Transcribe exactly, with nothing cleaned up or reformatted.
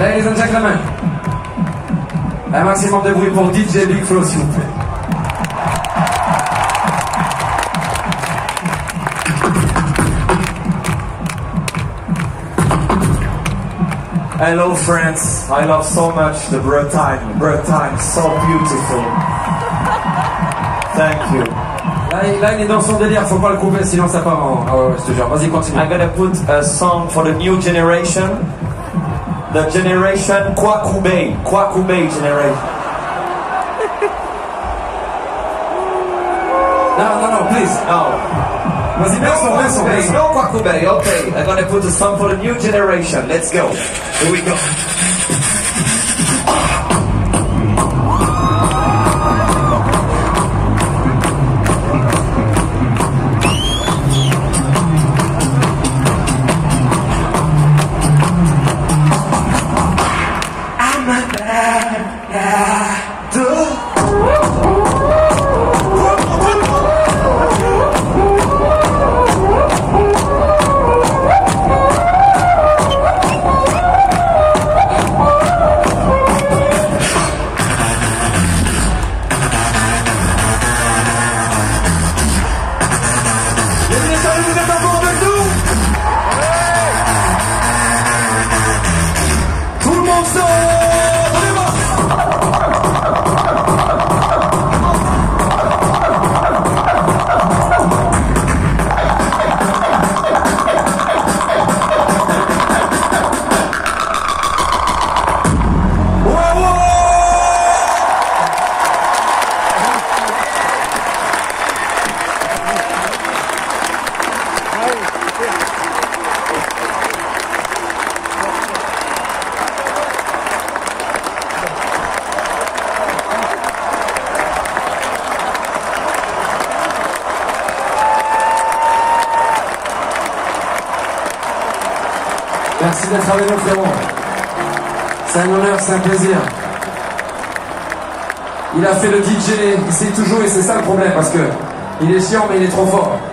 Ladies and gentlemen, un maximum de bruit pour D J Bigflo, s'il vous plaît. Hello friends, I love so much the bird time. Bird time, so beautiful. Thank you. Là, là, il est dans son délire, faut pas le couper, sinon ça part en... Ah ouais, ouais, je te jure, vas-y, continue. I'm gonna put a song for the new generation. The generation Kwakubei. Kwakubei generation. No, no, no, please. No. Vas-y, mets son, mets son, mets son. No Kwakubei, okay. I'm gonna put a song for the new generation. Let's go. Here we go. Merci d'être avec nous, frérot. C'est un honneur, c'est un plaisir. Il a fait le D J, il sait tout jouer, c'est ça le problème, parce que il est chiant, mais il est trop fort.